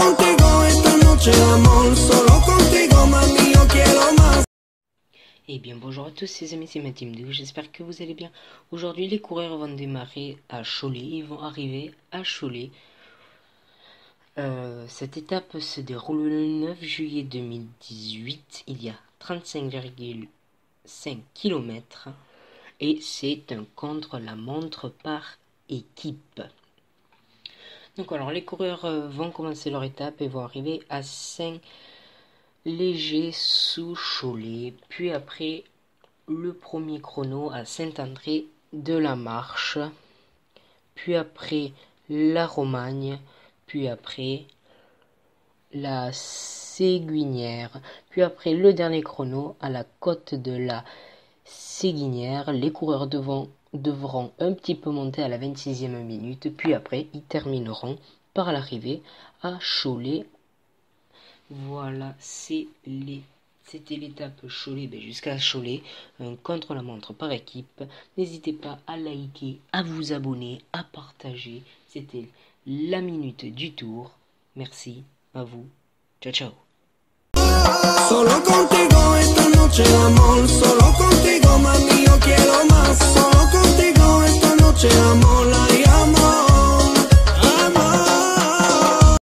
contigo esta noche de amor, solo contigo mami yo quiero más. Eh bien bonjour à tous les amis, c'est ma team 2, j'espère que vous allez bien. Aujourd'hui les coureurs vont démarrer à Cholet, ils vont arriver à Cholet. Cette étape se déroule le 9 juillet 2018, il y a 35,5 km et c'est un contre-la-montre par équipe. Donc alors les coureurs vont commencer leur étape et vont arriver à Saint-Léger sous Cholet, puis après le premier chrono à Saint-André de la Marche, puis après la Romagne, puis après la Séguinière, puis après le dernier chrono à la côte de la Séguinière. Les coureurs devront un petit peu monter à la 26e minute, puis après ils termineront par l'arrivée à Cholet. Voilà, c'était l'étape Cholet, jusqu'à Cholet, contre la montre par équipe. N'hésitez pas à liker, à vous abonner, à partager. C'était la minute du tour. Merci à vous. Ciao ciao. Solo contigo esta noche de amor, solo contigo